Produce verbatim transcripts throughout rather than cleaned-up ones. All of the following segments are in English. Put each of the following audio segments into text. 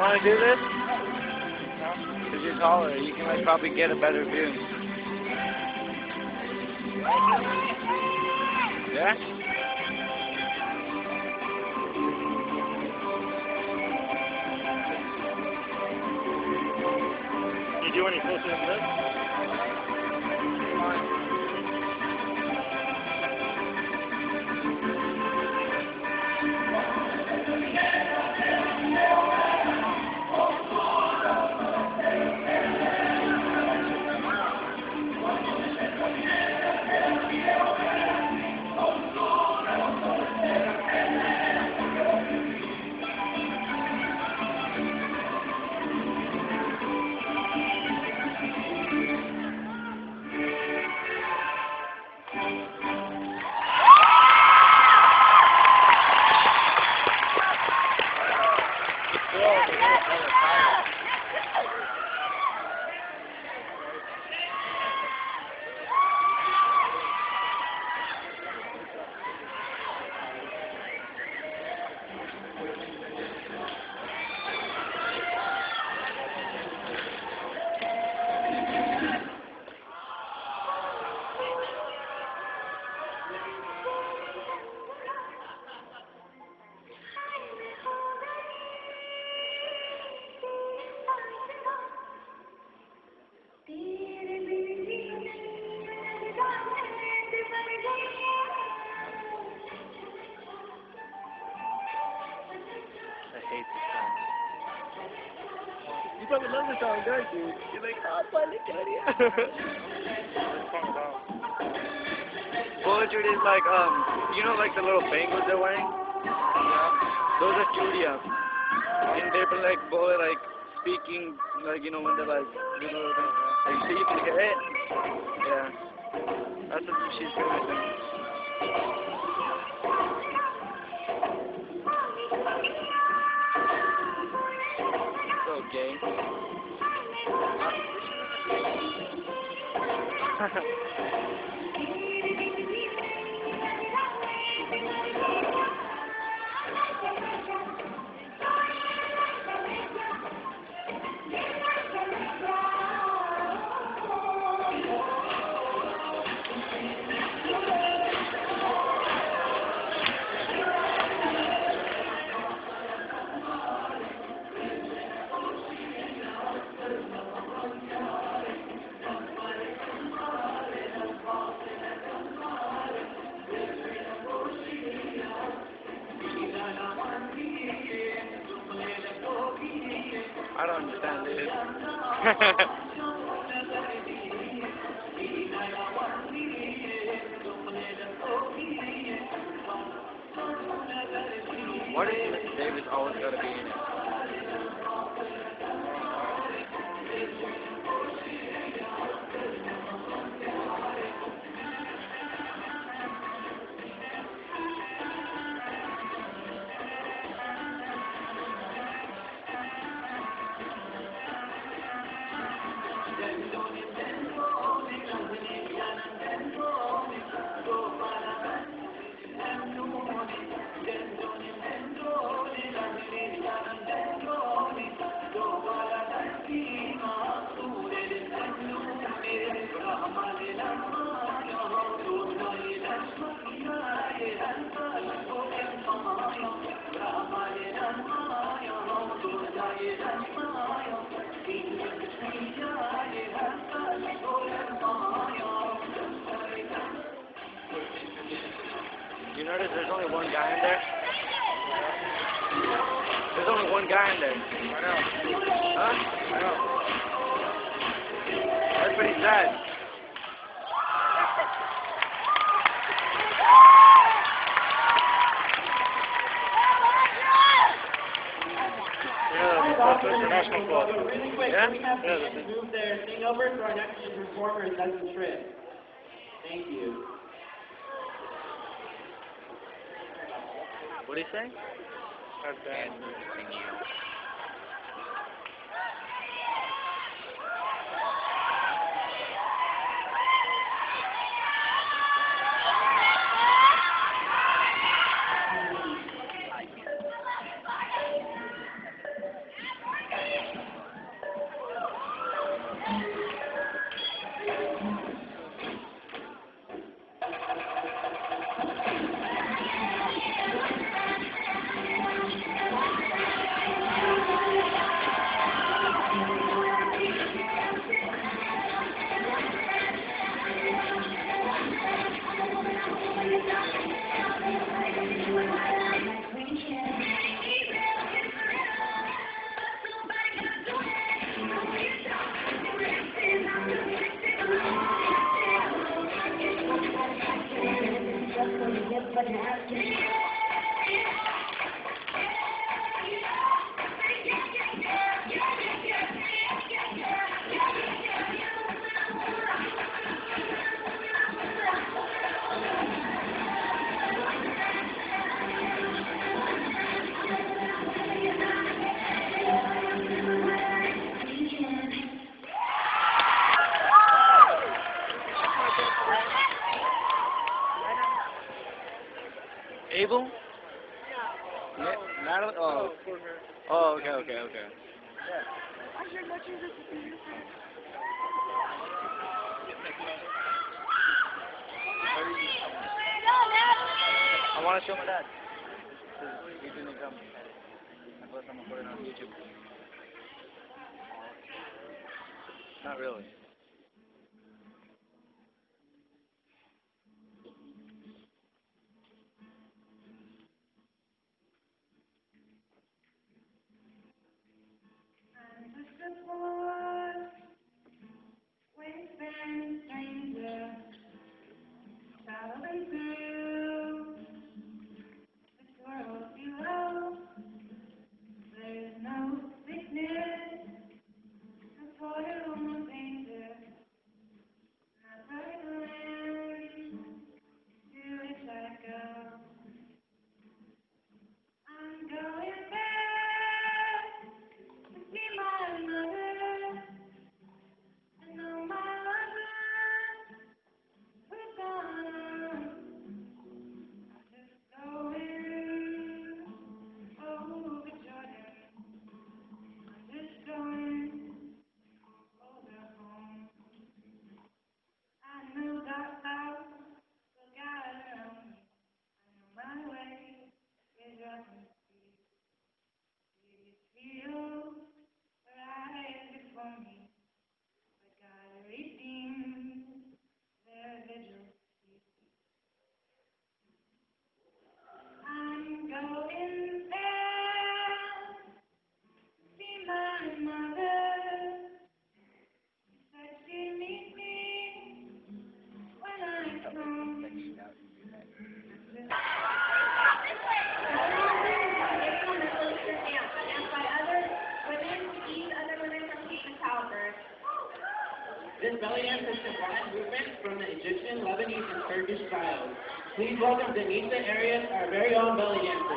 want to do this? Because you're taller, you can like probably get a better view. Yeah? Can you do any closer than this? I hate this song. You probably love this song, don't you? You're like, oh, funny, Poetry is like, um, you know like the little bangles they're wearing? Yeah. Those are Julia. And they're like, both like speaking, like, you know, when they're like, you know, like, see, you can get it. Yeah. That's what she's doing. So gay. I don't understand this. What is Mister Davis always gotta be in it? You notice there's only one guy in there? There's only one guy in there. I know. Huh? I know. That's pretty sad. Yeah, that's international club. Really quick, Yeah? can we have Yeah, to move their thing over to our next performer, Douglas Tripp? Thank you. What do you say? That's bad. Mabel? Ma- Madeline? Oh. Oh, okay, okay, okay. I want to show my dad. He's gonna come. I thought someone put it on YouTube. Not really. This belly dance is combined movement from the Egyptian, Lebanese, and Turkish styles. Please welcome Denisa Arias, our very own belly dancer.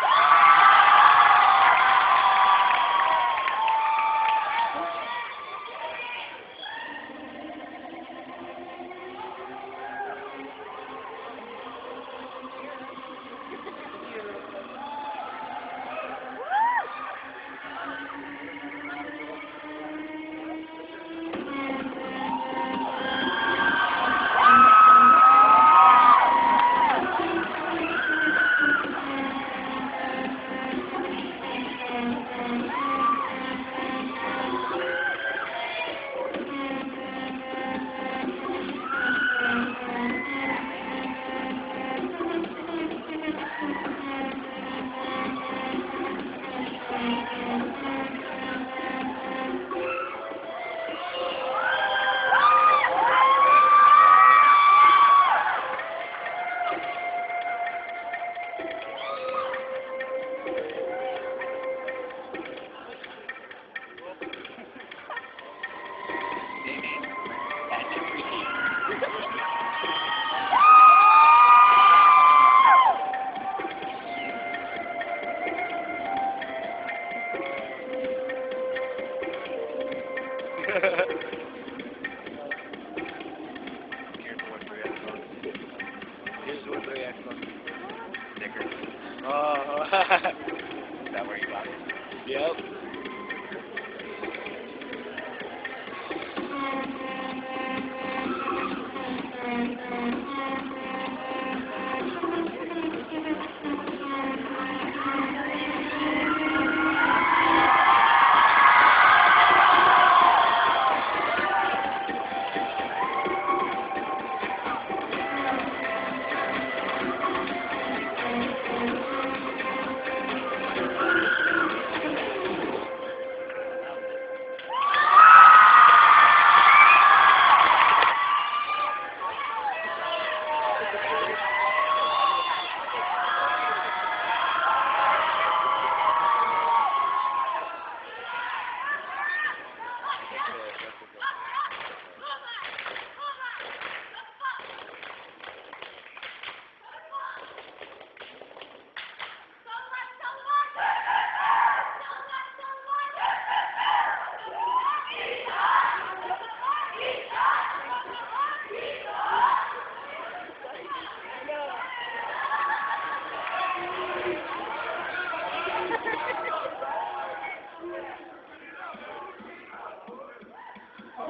Here's what three X on. Stickers. Oh. Is that where you got it? Yep.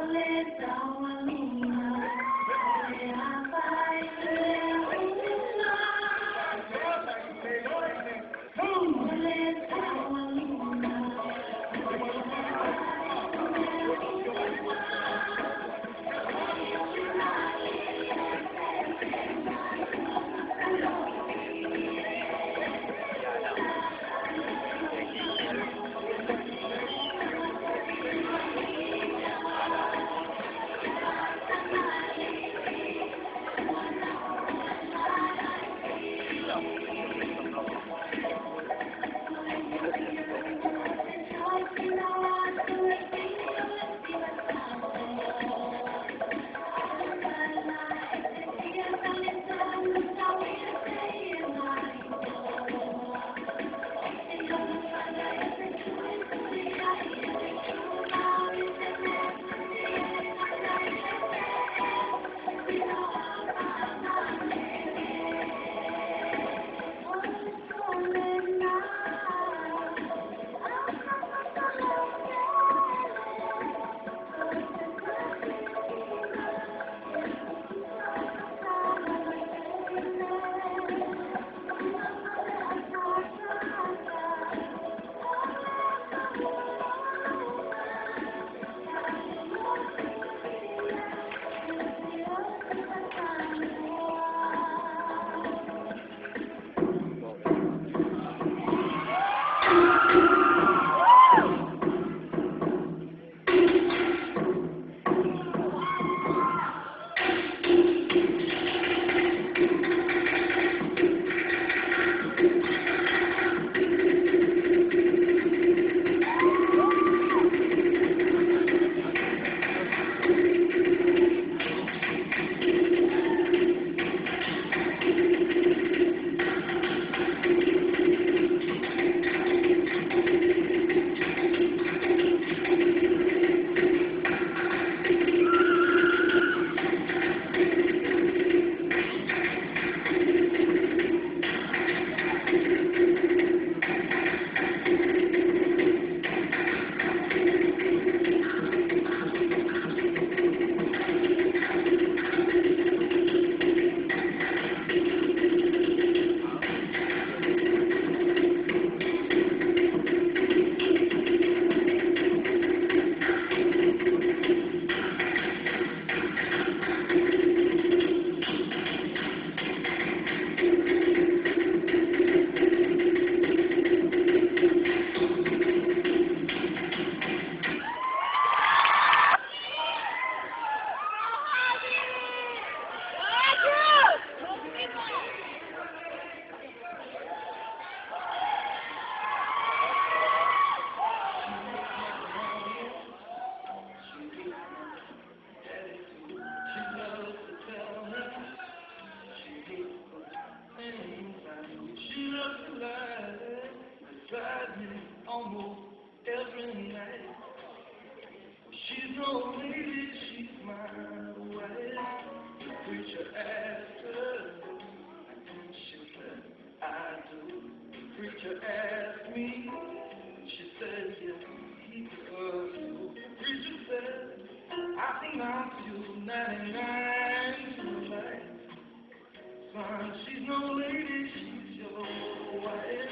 almost every night. She's no lady, she's my wife. The preacher asked her, and she said, I do. The preacher asked me, she said, yes, he does. The preacher said, I think I'll do ninety-nine tonight. Son, she's no lady, she's your wife.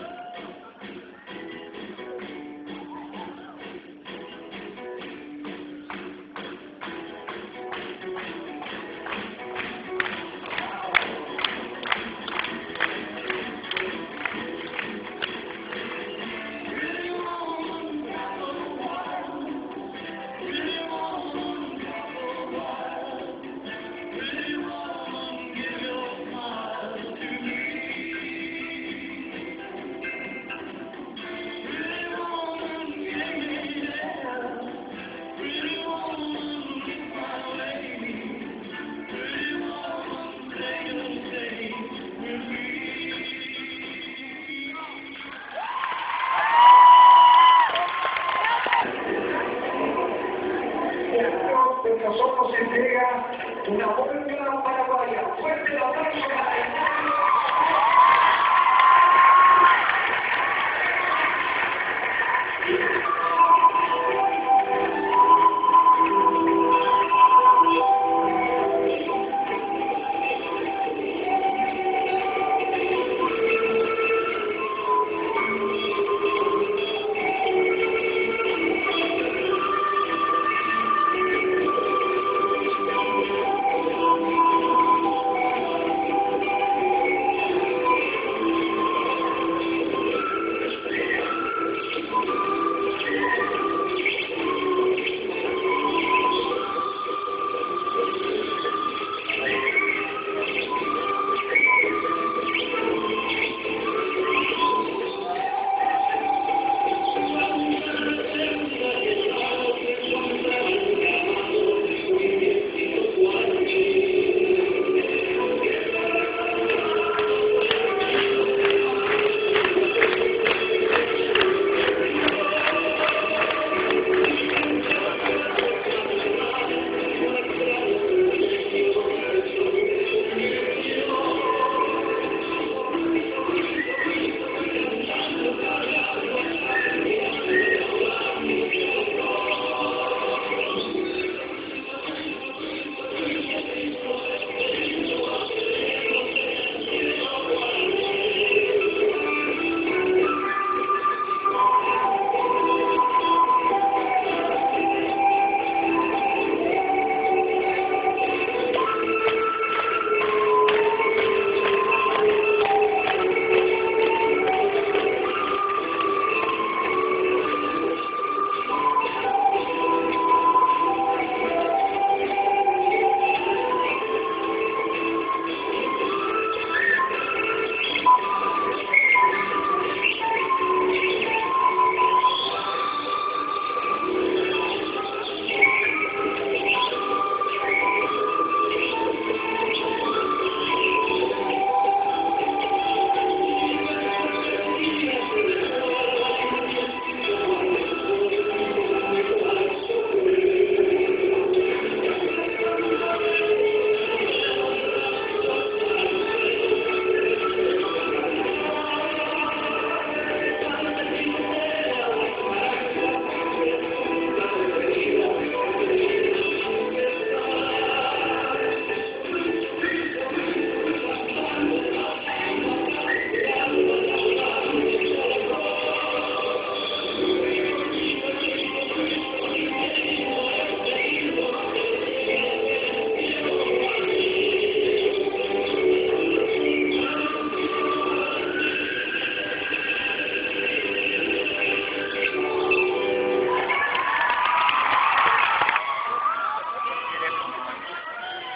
Nosotros entrega una volga paraguaya. Fuerte el aplauso para el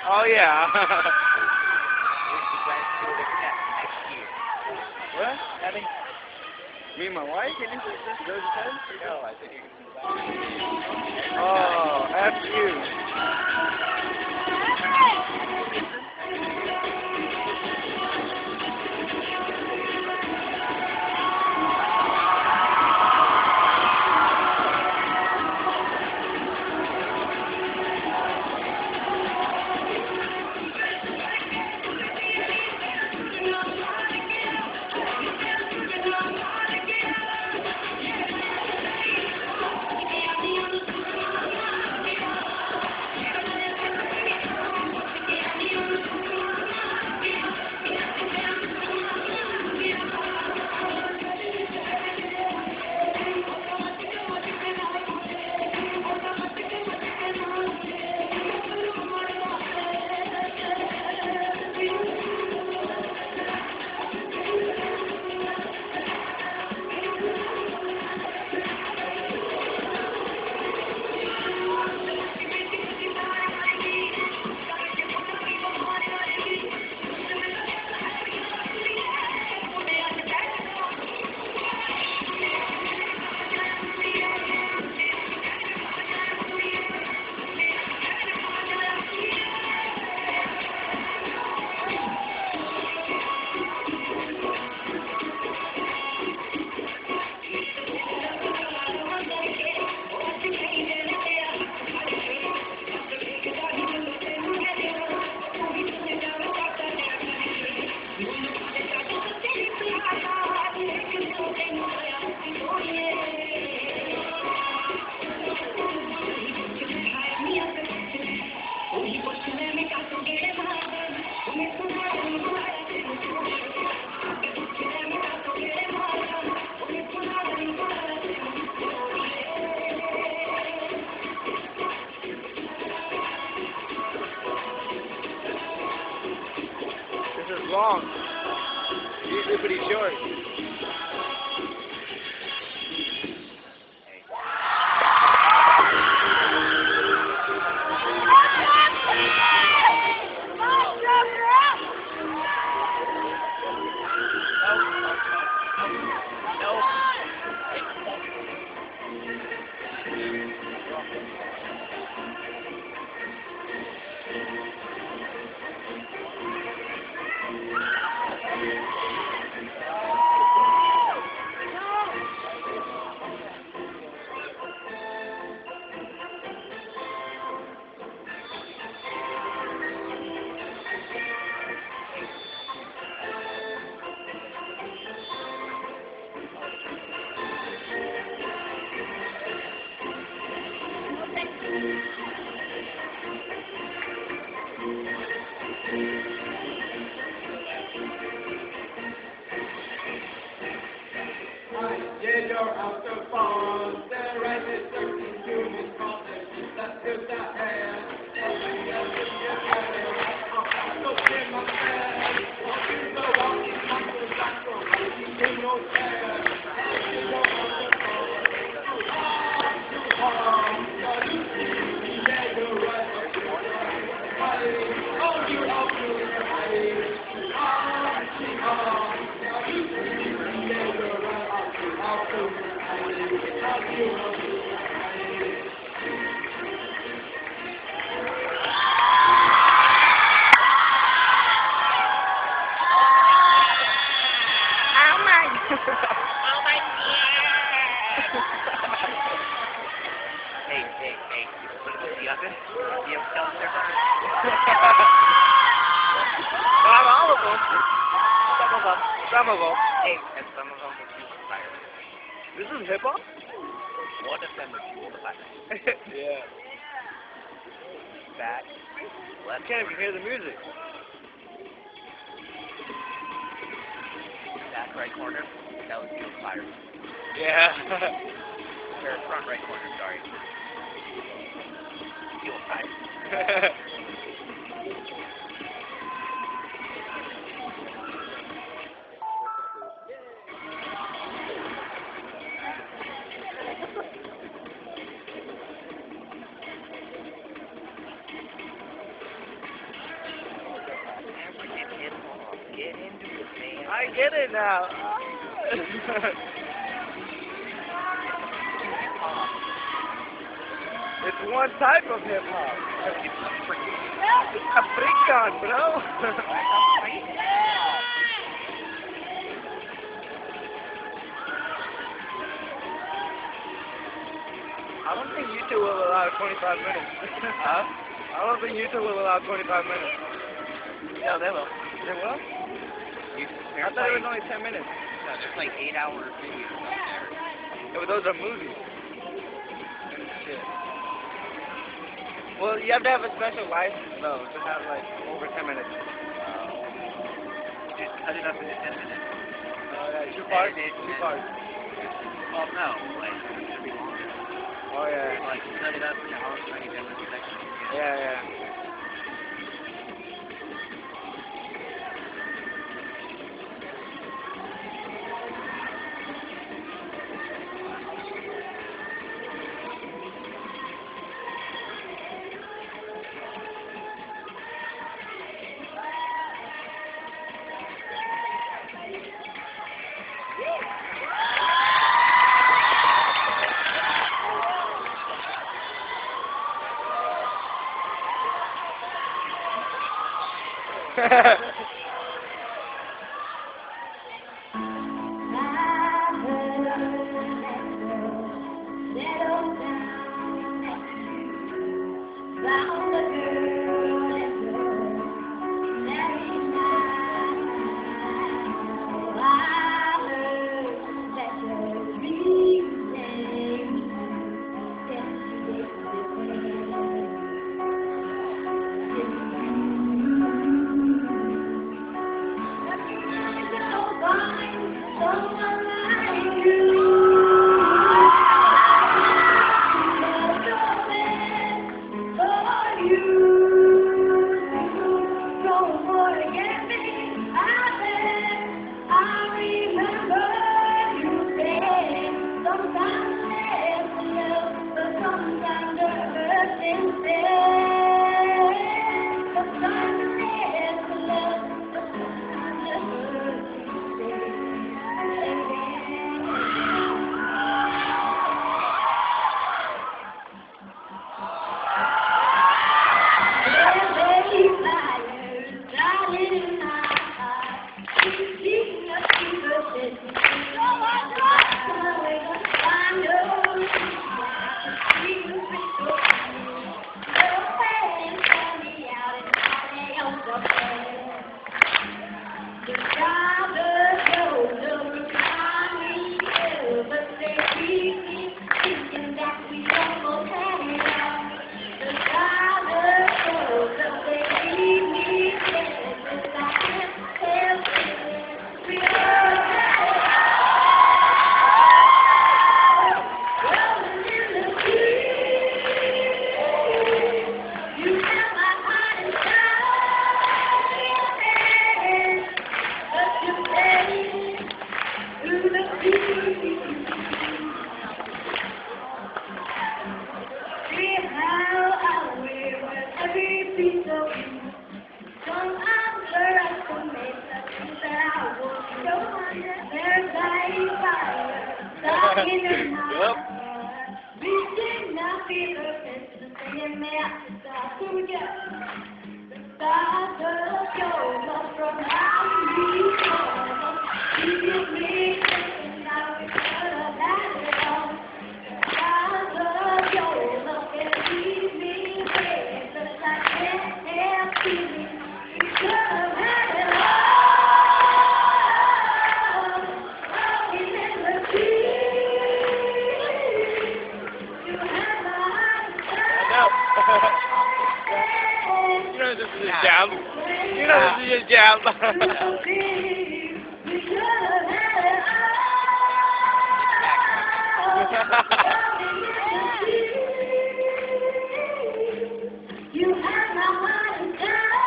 Oh yeah. What? Having Me and my wife? Can you say this? Is that what you said? no, I said you can Oh, F you. This is long. Usually pretty short. Hey, hey, hey, what is the oven? Do you have stones there? Not all of them. Some of them. Some of them. Hey, and some of them will fuel the fire. This is hip hop? One of them will fuel the fire. Yeah. Back, I left, can't even hear the music. back right corner, that would fuel the fire. Yeah. Or front right corner, sorry. Fuel fire. I get it now. It's one type of hip hop. It's a breakdown, bro. I don't think YouTube will allow twenty-five minutes. Huh? I don't think YouTube will allow twenty-five minutes. No, they will. They will? You, I thought it was only ten minutes. No, there's like eight hour videos up there. Yeah, but those are movies. And shit. Well, you have to have a special license, though, to have, like, over ten minutes. You just cut it up into ten minutes. Oh, yeah, two parts? Edit, Two and- parts. Well, no, like, it's gonna be longer. Oh, yeah. Like, cut it up into however many different sections. Yeah, yeah. You know this is a jam. You know this is a jam. You have my heart and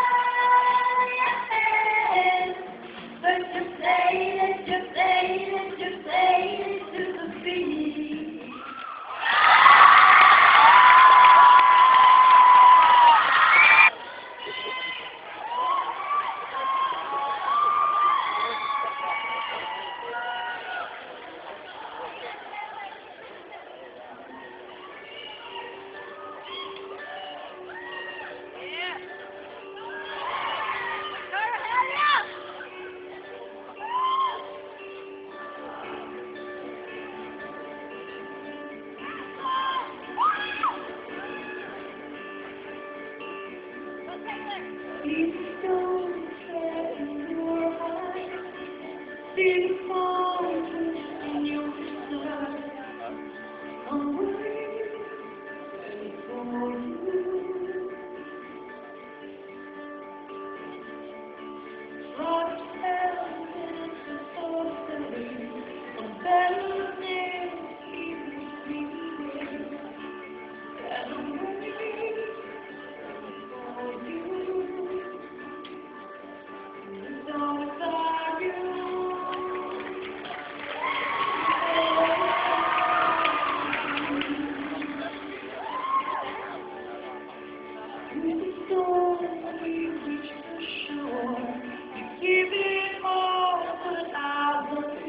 but you played it, you played it, you played it to the beat. These stones set in your eyes, these mountains in your sight. I'm waiting for you. Lost elements of sorcery, a battle nails keep me sleeping, and I'm waiting for you. It's all about you. Through the storm, we reach the shore. You give it all, but I will